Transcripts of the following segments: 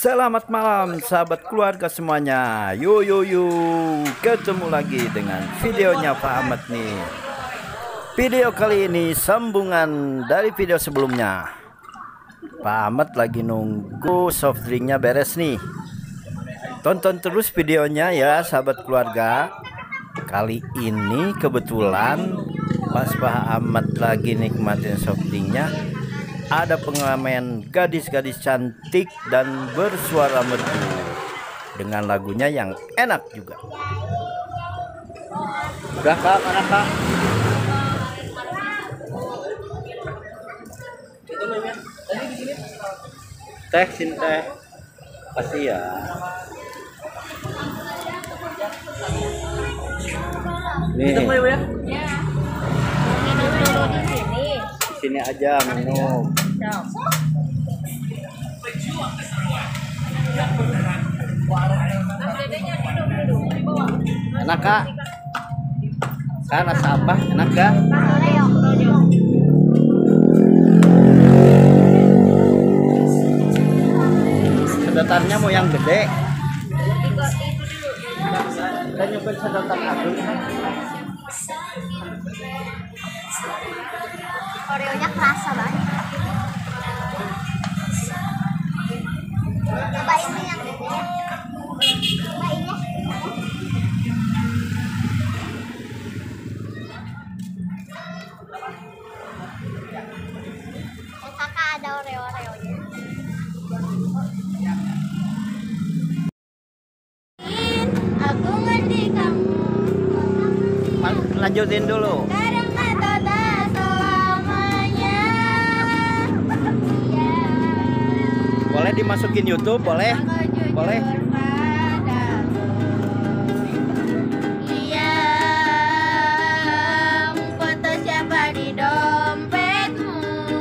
Selamat malam sahabat keluarga semuanya. Ketemu lagi dengan videonya Pak Ahmad nih. Video kali ini sambungan dari video sebelumnya. Pak Ahmad lagi nunggu soft drinknya beres nih. Tonton terus videonya ya sahabat keluarga. Kali ini kebetulan pas Pak Ahmad lagi nikmatin soft drinknya, ada pengamen gadis-gadis cantik dan bersuara merdu dengan lagunya yang enak juga. Udah kak, mana kak? Teh, sin teh. Kasih ya. Nih. Minum dulu di sini. Sini aja minum. Enak kak? Kan rasa apa? Enak gak? Sedotannya mau yang gede. Kita nyobain sedotan agung. Oreonya kerasa banget. Cobain nih yang gede. Cobain ya. Kakak ada oreo-oreonya. Aku ngerti kamu. Lanjutin dulu. Boleh dimasukin YouTube, boleh? Boleh. Yang foto siapa di dompetmu?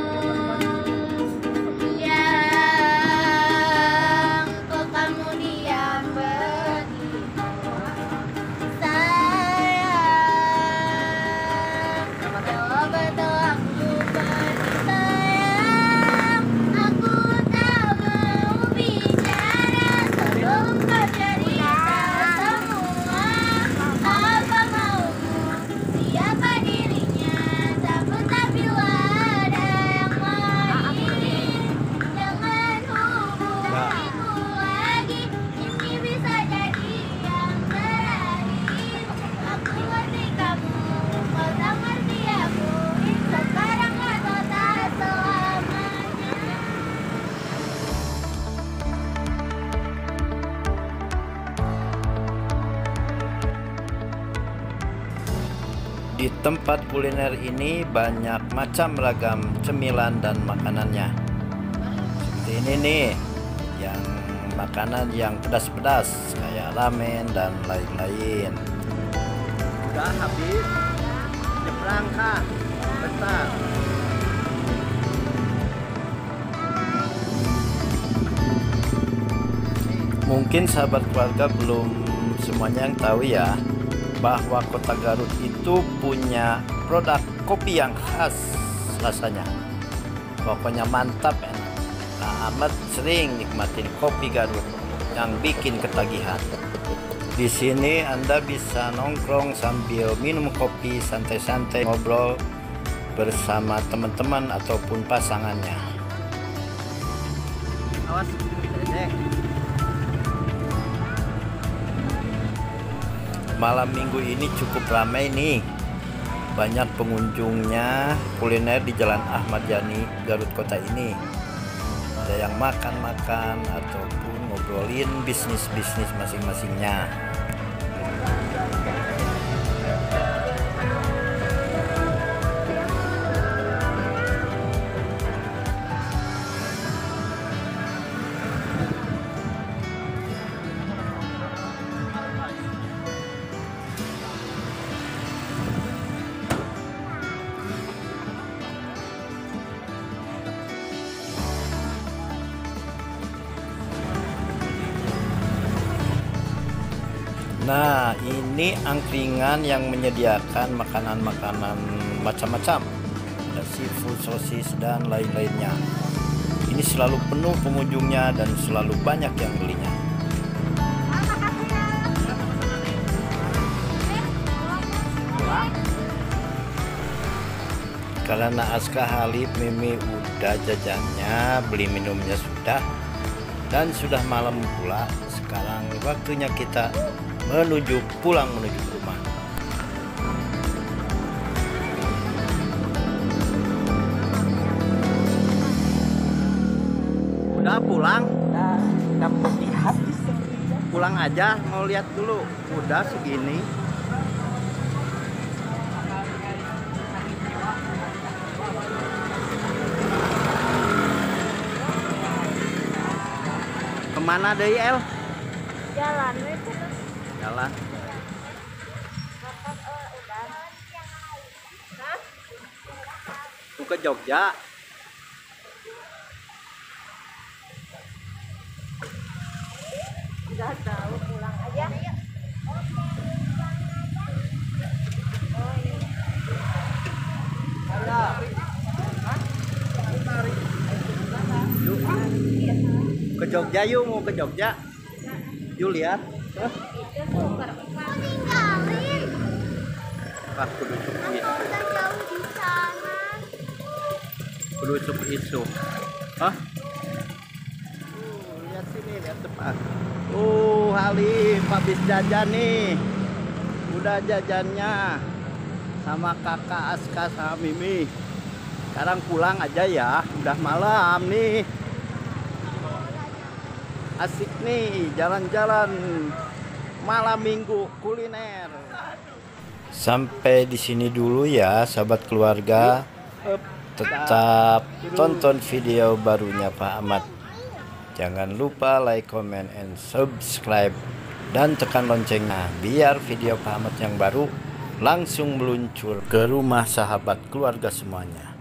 Yang kok kamu diam begitu? Sayang, betul-betul aku pergi sayang. Aku tak mau bicara sebelum kau cerita semua. Apa maumu? Siapa dirinya? Takut bila ada yang lain. Jangan hubungiku lagi. Ini bisa jadi yang terakhir. Aku ngerti kamu, kau tak ngerti aku. Sekarang atau tak selamanya. Di tempat kuliner ini banyak macam ragam cemilan dan makanannya. Seperti ini nih, yang makanan yang pedas-pedas kayak ramen dan lain-lain. Udah habis? Nyebrang kak? Bentar. Mungkin sahabat keluarga belum semuanya yang tahu ya, bahwa Kota Garut itu punya produk kopi yang khas rasanya. Pokoknya mantap ya. Nah, Ahmad sering nikmatin kopi Garut yang bikin ketagihan. Di sini Anda bisa nongkrong sambil minum kopi, santai-santai ngobrol bersama teman-teman ataupun pasangannya. Awas, malam minggu ini cukup ramai nih, banyak pengunjungnya kuliner di Jalan Ahmad Yani Garut Kota ini. Ada yang makan-makan ataupun ngobrolin bisnis-bisnis masing-masingnya. Nah, ini angkringan yang menyediakan makanan-makanan macam-macam. Ada seafood, sosis, dan lain-lainnya. Ini selalu penuh pengunjungnya dan selalu banyak yang belinya. Karena Aska Halib, Mimi udah jajannya, beli minumnya sudah, dan sudah malam pula. Sekarang waktunya kita menuju pulang, menuju ke rumah. Udah pulang? Kamu lihat di sini. Pulang aja, mau lihat dulu. Udah segini. Kemana deh El? Jalan itu. Jalan. Tuh ke Jogja. Udah tahu pulang aja. Yuk. Ke Jogja yuk, mau ke Jogja. Yuk lihat. Tinggalin. Pas kudu Udah sup jauh di sana. kudu sup isu. Hah? Lihat sini, lihat depan. Halif habis jajan nih. Udah jajannya sama kakak Aska sama Mimi. Sekarang pulang aja ya, udah malam nih. Asik nih jalan-jalan malam minggu kuliner. Sampai di sini dulu ya sahabat keluarga. Tetap tonton video barunya Pak Ahmad. Jangan lupa like, comment, and subscribe, dan tekan loncengnya biar video Pak Ahmad yang baru langsung meluncur ke rumah sahabat keluarga semuanya.